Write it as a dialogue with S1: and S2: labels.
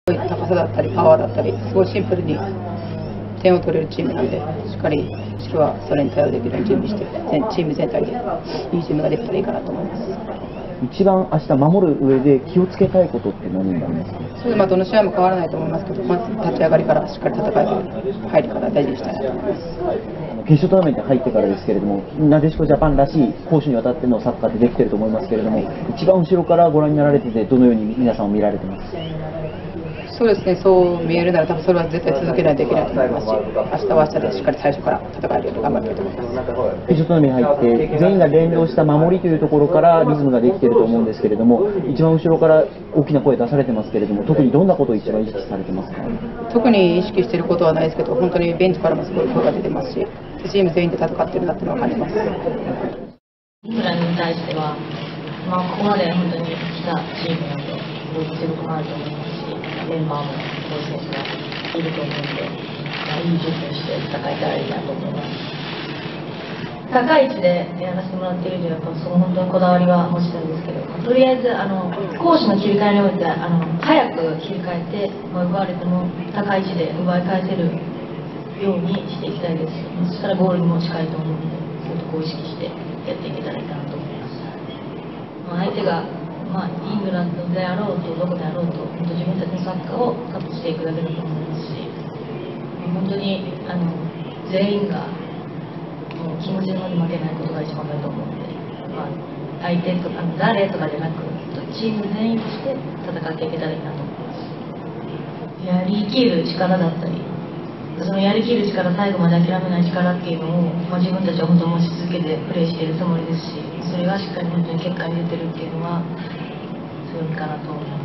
S1: 高さだったりパワーだったり、すごいシンプルに点を取れるチームなんで、しっかり私はそれに対応できるように準備して、チーム全体でいいチームができたらいいかなと思います。
S2: 一番明日守る上で気をつけたいことって何になりますか？
S1: それでどの試合も変わらないと思いますけど、まず立ち上がりからしっかり戦える入りから大事にしたいなと思います。
S2: 決勝トーナメントに入ってからですけれども、なでしこジャパンらしい攻守にわたってのサッカーってできてると思いますけれども、一番後ろからご覧になられてて、どのように皆さんを見られてますか？
S1: そうですね、そう見えるなら多分それは絶対続けないといけないと思いますし、明日は明日でしっかり最初から戦えるように頑張りたいと思います。
S2: 決勝トーナメントに入って全員が連動した守りというところからリズムができていると思うんですけれども、一番後ろから大きな声出されてますけれども、特にどんなことを一番意識されてますか？
S1: 特に意識していることはないですけど、本当にベンチからもすごい声が出てますし、チーム全員で戦ってるなっていうのを感じます。
S3: イングランドに対しては、ここまで本当に来たチームなので、実力もあると思いますし、メンバーもそういう選手がいると思うので、いい準備をして戦えたらいいなと思います。高い位置でやらせてもらっているという、その本当にこだわりは持ちたいんですけど、とりあえず攻守の切り替えにおいて早く切り替えて、奪われても高い位置で奪い返せるようにしていきたいです。そしたらゴールにも近いと思うので、そういうところを意識してやっていけたらいいかなと思います。相手がイングランドであろうとどこであろうと、本当自分たちのサッカーをカットしていくだけだと思いますし、本当に全員がもう気持ちの方で負けないことが一番だと思うので、相手とか誰とかじゃなく、チーム全員として戦っていけたらいいなと思います。やりきる力だったり、そのやりきる力、最後まで諦めない力っていうのを、自分たちは本当持ち続けてプレーしているつもりですし、それがしっかり本当に結果に出てるっていうのは強みかなと思います。